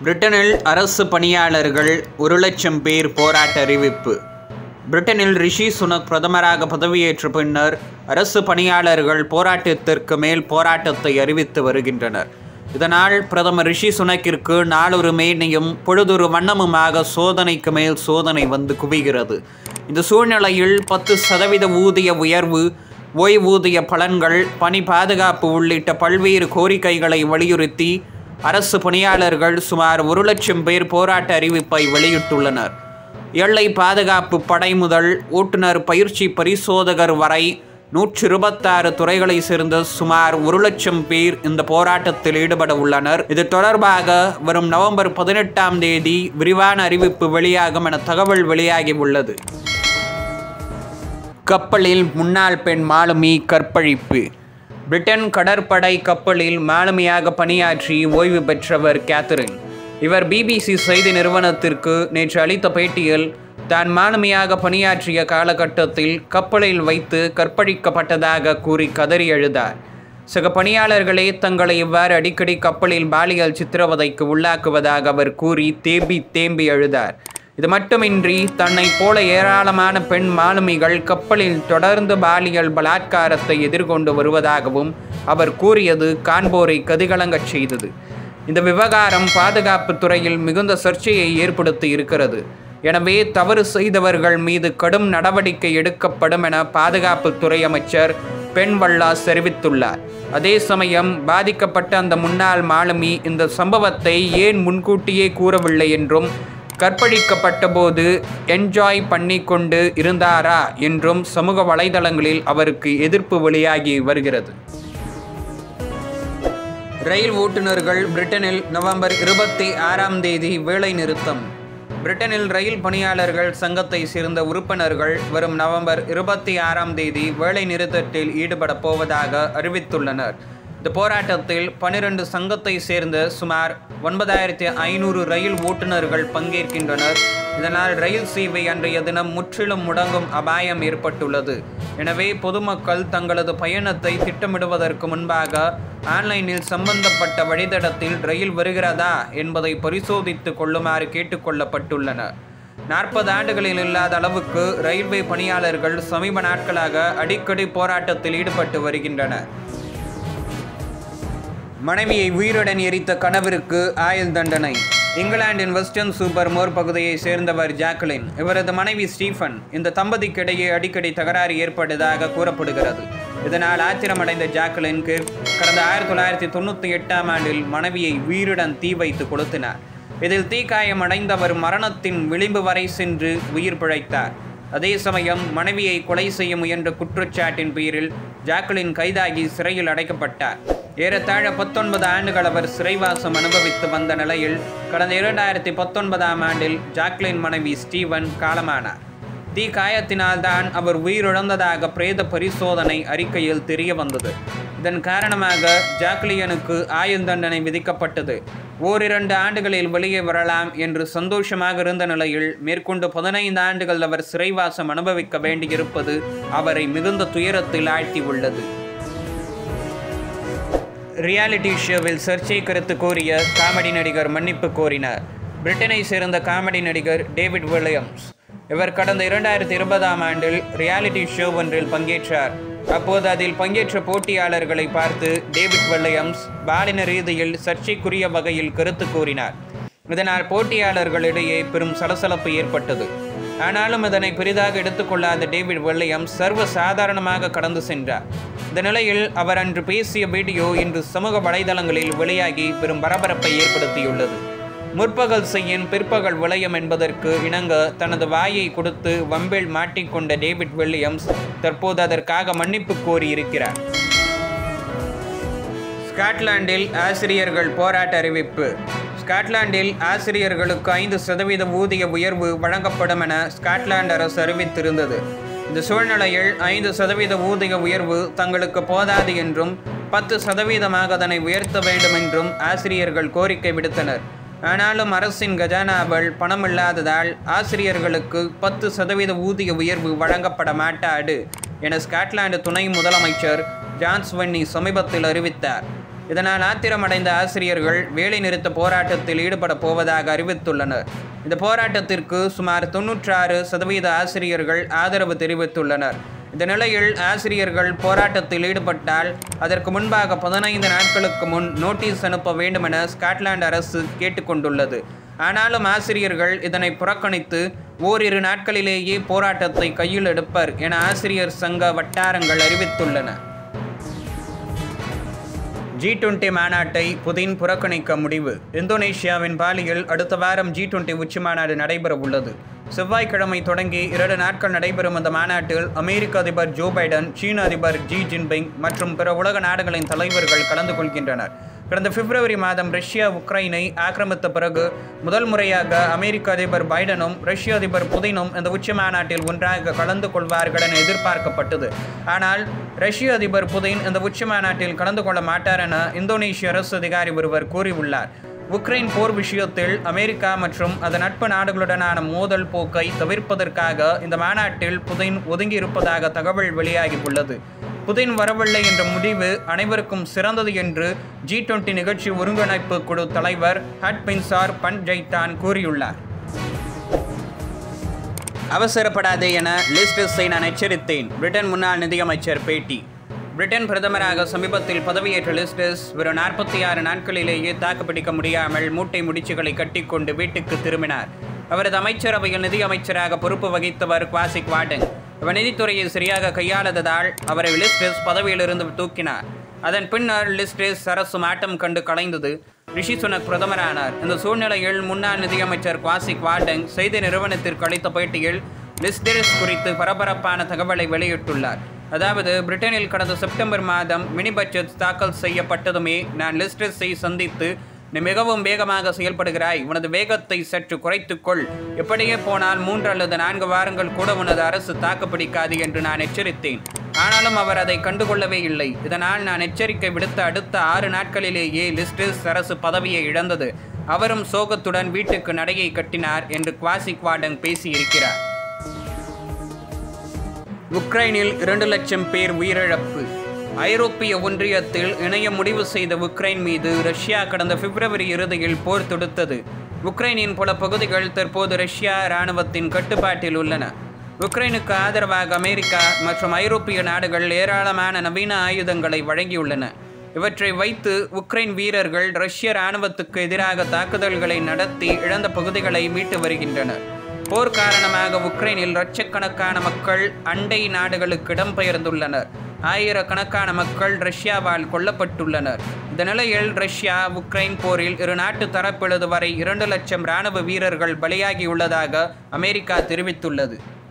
பிரிட்டனில் அரசு பணியாளர்கள் 1,00,000 பேர் போராட்ட அறிவிப்பு. பிரிட்டனில் ரிஷி சுனக் பிரதமராக பதவியேற்ற பின்னர் அரசு பணியாளர்கள் போராட்டத்திற்கு மேல் போராட்டத்தை அறிவித்து வருகின்றனர். இதனால் பிரதமர் ரிஷி சுனக்கிற்கு நாளொரு மேனியும் பொழுதொரு வண்ணமுமாக சோதனைக்கு மேல் சோதனை வந்து குவிகிறது. இந்த சூழ்நிலையில் 10% ஊதிய உயர்வு, ஓய்வூதிய பலன்கள், பணி பாதுகாப்பு உள்ளிட்ட பல்வேறு கோரிக்கைகளை வலியுறுத்தி அரசு பணியாளர்கள் சுமார் 1,00,000 பேர் போராட்ட அறிவிப்பை வெளியிட்டுள்ளனர். எல்லை பாதுகாப்பு படை முதல் ஓட்டுநர் பயிற்சி பரிசோதகர் வரை 126 துறைகளை சேர்ந்த சுமார் 1,00,000 பேர் இந்த போராட்டத்தில் ஈடுபட உள்ளனர். இது தொடர்பாக வரும் நவம்பர் 18ஆம் தேதி விரிவான அறிவிப்பு வெளியாகும் என தகவல் வெளியாகி உள்ளது. கப்பலில் முன்னாள் பெண் மாலுமி கற்பழிப்பு. பிரிட்டன் கடற்படை கப்பலில் மாலுமியாக பணியாற்றி ஓய்வு பெற்றவர் கேத்தரின். இவர் பிபிசி செய்தி நிறுவனத்திற்கு நேற்று அளித்த பேட்டியில் தான் மாலுமியாக பணியாற்றிய காலகட்டத்தில் கப்பலில் வைத்து கற்பழிக்கப்பட்டதாக கூறி கதறி எழுதார். சக பணியாளர்களே தங்களை இவ்வாறு அடிக்கடி கப்பலில் பாலியல் சித்திரவதைக்கு உள்ளாக்குவதாக அவர் கூறி தேம்பி எழுதார். இது மட்டுமின்றி தன்னை போல ஏராளமான பெண் மாலுமிகள் கப்பலில் தொடர்ந்து பாலியல் பலாத்காரத்தை எதிர்கொண்டு வருவதாகவும் அவர் கூறியது காண்போரை கதிகலங்கச் செய்தது. இந்த விவகாரம் பாதுகாப்பு துறையில் மிகுந்த சர்ச்சையை ஏற்படுத்தி இருக்கிறது. எனவே தவறு செய்தவர்கள் மீது கடும் நடவடிக்கை எடுக்கப்படும் என பாதுகாப்புத்துறை அமைச்சர் பென் வல்லாஸ் தெரிவித்துள்ளார். அதே சமயம் பாதிக்கப்பட்ட அந்த முன்னாள் மாலுமி இந்த சம்பவத்தை ஏன் முன்கூட்டியே கூறவில்லை என்றும், கற்பழிக்கப்பட்ட போது என்ஜாய் பண்ணி கொண்டு இருந்தாரா என்றும் சமூக வலைதளங்களில் அவருக்கு எதிர்ப்பு வெளியாகி வருகிறது. ரயில் ஓட்டுநர்கள் பிரிட்டனில் நவம்பர் 26ஆம் தேதி வேலை நிறுத்தம். பிரிட்டனில் ரயில் பணியாளர்கள் சங்கத்தை சேர்ந்த உறுப்பினர்கள் வரும் நவம்பர் 26ஆம் தேதி வேலை நிறுத்தத்தில் ஈடுபட போவதாக அறிவித்துள்ளனர். இந்த போராட்டத்தில் 12 சங்கத்தை சேர்ந்த சுமார் 9,500 ரயில் ஓட்டுநர்கள் பங்கேற்கின்றனர். இதனால் ரயில் சேவை அன்றைய தினம் முற்றிலும் முடங்கும் அபாயம் ஏற்பட்டுள்ளது. எனவே பொதுமக்கள் தங்களது பயணத்தை திட்டமிடுவதற்கு முன்பாக ஆன்லைனில் சம்பந்தப்பட்ட வழித்தடத்தில் ரயில் வருகிறதா என்பதை பரிசோதித்து கொள்ளுமாறு கேட்டுக்கொள்ளப்பட்டுள்ளனர். 40 ஆண்டுகளில் இல்லாத அளவுக்கு ரயில்வே பணியாளர்கள் சமீப நாட்களாக அடிக்கடி போராட்டத்தில் ஈடுபட்டு வருகின்றனர். மனைவியை உயிருடன் எரித்த கணவருக்கு ஆயுள் தண்டனை. இங்கிலாந்தின் வெஸ்டர்ன் சூப்பர் மோர் பகுதியை சேர்ந்தவர் ஜாக்லின். இவரது மனைவி ஸ்டீஃபன். இந்த தம்பதிக்கிடையே அடிக்கடி தகராறு ஏற்பட்டதாக கூறப்படுகிறது. இதனால் ஆத்திரமடைந்த ஜாக்லின் கடந்த 1998ஆம் ஆண்டில் மனைவியை உயிருடன் தீ வைத்து கொளுத்தினார். இதில் தீக்காயமடைந்தவர் மரணத்தின் விளிம்பு வரை சென்று உயிர் பிழைத்தார். அதே சமயம் மனைவியை கொலை செய்ய முயன்ற குற்றச்சாட்டின் பேரில் ஜாக்லின் கைதாகி சிறையில் அடைக்கப்பட்டார். ஏறத்தாழ 19 ஆண்டுகள் அவர் சிறைவாசம் அனுபவித்து வந்த நிலையில் கடந்த 2019ஆம் ஆண்டில் ஜாக்லின் மனைவி ஸ்டீவன் காலமானார். தீ காயத்தினால்தான் அவர் உயிரிழந்ததாக பிரேத பரிசோதனை அறிக்கையில் தெரிய வந்தது. இதன் காரணமாக ஜாக்லியனுக்கு ஆயுள் தண்டனை விதிக்கப்பட்டது. 1-2 ஆண்டுகளில் வெளியே வரலாம் என்று சந்தோஷமாக இருந்த நிலையில் மேற்கொண்டு 15 ஆண்டுகள் அவர் சிறைவாசம் அனுபவிக்க வேண்டியிருப்பது அவரை மிகுந்த துயரத்தில் ஆழ்த்தியுள்ளது. ரியாலிட்டி ஷோவில் சர்ச்சை கருத்து கோரிய காமெடி நடிகர் மன்னிப்பு கோரினார். பிரிட்டனை சேர்ந்த காமெடி நடிகர் டேவிட் வில்லியம்ஸ். இவர் கடந்த 2020ஆம் ஆண்டில் ரியாலிட்டி ஷோ ஒன்றில் பங்கேற்றார். அப்போது அதில் பங்கேற்ற போட்டியாளர்களை பார்த்து டேவிட் வில்லியம்ஸ் பாலின ரீதியில் சர்ச்சைக்குரிய வகையில் கருத்து கூறினார். இதனால் போட்டியாளர்களிடையே பெரும் சலசலப்பு ஏற்பட்டது. ஆனாலும் இதனை பெரிதாக எடுத்துக்கொள்ளாத டேவிட் வில்லியம்ஸ் சர்வ சாதாரணமாக கடந்து சென்றார். இந்த நிலையில் அவர் அன்று பேசிய வீடியோ இன்று சமூக வலைதளங்களில் வெளியாகி பெரும் பரபரப்பை ஏற்படுத்தியுள்ளது. முற்பகல் செய்யின் பிற்பகல் விளையம் என்பதற்கு இணங்க தனது வாயை கொடுத்து வம்பில் மாட்டிக்கொண்ட டேவிட் வில்லியம்ஸ் தற்போது அதற்காக மன்னிப்பு கோரியிருக்கிறார். ஸ்காட்லாந்தில் ஆசிரியர்கள் போராட்ட அறிவிப்பு. ஸ்காட்லாந்தில் ஆசிரியர்களுக்கு 5% ஊதிய உயர்வு வழங்கப்படும் என ஸ்காட்லாந்து அரசு அறிவித்திருந்தது. இந்த சூழ்நிலையில் 5% ஊதிய உயர்வு தங்களுக்கு போதாது என்றும் 10% அதனை உயர்த்த வேண்டும் என்றும் ஆசிரியர்கள் கோரிக்கை விடுத்தனர். ஆனாலும் அரசின் கஜானாவில் பணம் இல்லாததால் ஆசிரியர்களுக்கு 10% ஊதிய உயர்வு வழங்கப்பட மாட்டாது என ஸ்காட்லாந்து துணை முதலமைச்சர் ஜான்ஸ்வன்னி சமீபத்தில் அறிவித்தார். இதனால் ஆத்திரமடைந்த ஆசிரியர்கள் வேலைநிறுத்த போராட்டத்தில் ஈடுபட போவதாக அறிவித்துள்ளனர். இந்த போராட்டத்திற்கு சுமார் 96% ஆசிரியர்கள் ஆதரவு தெரிவித்துள்ளனர். இந்த நிலையில் ஆசிரியர்கள் போராட்டத்தில் ஈடுபட்டால் அதற்கு முன்பாக 15 நாட்களுக்கு முன் நோட்டீஸ் அனுப்ப வேண்டுமென ஸ்காட்லாந்து அரசு கேட்டுக்கொண்டுள்ளது. ஆனாலும் ஆசிரியர்கள் இதனை புறக்கணித்து ஓரிரு நாட்களிலேயே போராட்டத்தை கையில் எடுப்பர் என ஆசிரியர் சங்க வட்டாரங்கள் அறிவித்துள்ளன. G20 மாநாட்டை புதின் புறக்கணிக்க முடிவு. இந்தோனேஷியாவின் பாலியில் அடுத்த வாரம் G20 உச்சி மாநாடு நடைபெற உள்ளது. செவ்வாய்க்கிழமை தொடங்கி 2 நாட்கள் நடைபெறும் இந்த மாநாட்டில் அமெரிக்க அதிபர் ஜோ பைடன், சீன அதிபர் ஜி ஜின்பிங் மற்றும் பிற உலக நாடுகளின் தலைவர்கள் கலந்து கொள்கின்றனர். கடந்த பிப்ரவரி மாதம் ரஷ்யா உக்ரைனை ஆக்கிரமித்த பிறகு முதல் முறையாக அமெரிக்க அதிபர் பைடனும் ரஷ்ய அதிபர் புதினும் இந்த உச்சி மாநாட்டில் ஒன்றாக கலந்து கொள்வார்கள் என எதிர்பார்க்கப்பட்டது. ஆனால் ரஷ்ய அதிபர் புதின் இந்த உச்சி மாநாட்டில் கலந்து கொள்ள மாட்டார் என இந்தோனேஷிய அரசு அதிகாரி ஒருவர் கூறியுள்ளார். உக்ரைன் போர் விஷயத்தில் அமெரிக்கா மற்றும் அதன் நட்பு நாடுகளுடனான மோதல் போக்கை தவிர்ப்பதற்காக இந்த மாநாட்டில் புதின் ஒதுங்கியிருப்பதாக தகவல் வெளியாகியுள்ளது. புதின் வரவில்லை என்ற முடிவு அனைவருக்கும் சிறந்தது என்று G20 நிகழ்ச்சி ஒருங்கிணைப்பு குழு தலைவர் ஹட்பின்சார் பன்ஜைட்டான் கூறியுள்ளார். அவசரப்படாதே என லிஸ்டர்ஸை நான் எச்சரித்தேன். பிரிட்டன் முன்னாள் நிதியமைச்சர் பேட்டி. பிரிட்டன் பிரதமராக சமீபத்தில் பதவியேற்ற லிஸ்டர்ஸ் வெறும் 46 நாட்களிலேயே தாக்குப்பிடிக்க முடியாமல் மூட்டை முடிச்சுகளை கட்டிக்கொண்டு வீட்டுக்கு திரும்பினார். அவரது அமைச்சரவையில் நிதியமைச்சராக பொறுப்பு வகித்தவர் குவாசிக் வார்டன். அவர் நிதித்துறையை சரியாக கையாளதால் அவரை லிஸ்டர்ஸ் பதவியிலிருந்து தூக்கினார். அதன் பின்னர் லிஸ்டர்ஸ் அரசு மாட்டம் கண்டு கலைந்தது. ரிஷி சுனக் பிரதமரானார். இந்த சூழ்நிலையில் முன்னாள் நிதியமைச்சர் குவாசிக் வார்டன் செய்தி நிறுவனத்திற்கு அளித்த பேட்டியில் லிஸ்டர்ஸ் குறித்து பரபரப்பான தகவலை வெளியிட்டுள்ளார். அதாவது, பிரிட்டனில் கடந்த செப்டம்பர் மாதம் மினி பட்ஜெட் தாக்கல் செய்யப்பட்டதுமே நான் லிஸ்டர்ஸை சந்தித்து, நீ மிகவும் வேகமாக செயல்படுகிறாய், உனது வேகத்தை சற்று குறைத்துக்கொள், எப்படியே போனால் 3 அல்லது 4 வாரங்கள் கூட உனது அரசு தாக்குப்பிடிக்காது என்று நான் எச்சரித்தேன். ஆனாலும் அவர் அதை கண்டுகொள்ளவே இல்லை. இதனால் நான் எச்சரிக்கை விடுத்த அடுத்த 6 நாட்களிலேயே லிஸ்டர்ஸ் அரசு பதவியை இழந்தது. அவரும் சோகத்துடன் வீட்டுக்கு நடையை கட்டினார் என்று குவாசிக் வார்டன் பேசியிருக்கிறார். உக்ரைனில் 2 லட்சம் பேர் உயிரிழப்பு. ஐரோப்பிய ஒன்றியத்தில் இணைய முடிவு செய்த உக்ரைன் மீது ரஷ்யா கடந்த பிப்ரவரி இறுதியில் போர் தொடுத்தது. உக்ரைனின் பல பகுதிகள் தற்போது ரஷ்யா இராணுவத்தின் கட்டுப்பாட்டில் உள்ளன. உக்ரைனுக்கு ஆதரவாக அமெரிக்கா மற்றும் ஐரோப்பிய நாடுகள் ஏராளமான நவீன ஆயுதங்களை வழங்கியுள்ளன. இவற்றை வைத்து உக்ரைன் வீரர்கள் ரஷ்ய இராணுவத்துக்கு எதிராக தாக்குதல்களை நடத்தி இழந்த பகுதிகளை மீட்டு வருகின்றனர். போர் காரணமாக உக்ரைனில் லட்சக்கணக்கான மக்கள் அண்டை நாடுகளுக்கு இடம்பெயர்ந்துள்ளனர். ஆயிரக்கணக்கான மக்கள் ரஷ்யாவால் கொல்லப்பட்டுள்ளனர். இந்த நிலையில் ரஷ்யா உக்ரைன் போரில் இரு நாட்டு தரப்பில் இதுவரை 2 லட்சம் இராணுவ வீரர்கள் பலியாகியுள்ளதாக அமெரிக்கா தெரிவித்துள்ளது.